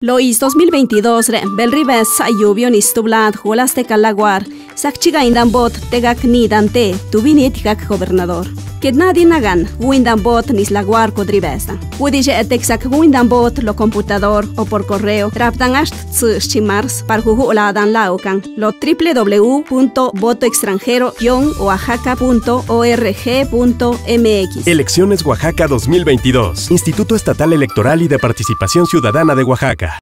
Lois 2022 Belribes lluvio ni stublad julas te calaguar sakchiga indambot tegak ni dante tubini tikak gobernador. Kednadi nagan windambot ni slaguar kodribesta. Udije eteksak windambot lo computador o por correo raptanast chimars par ladan laukan lo www.votoextranjero-oaxaca.org.mx. Elecciones Oaxaca 2022. Instituto Estatal Electoral y de Participación Ciudadana de Oaxaca.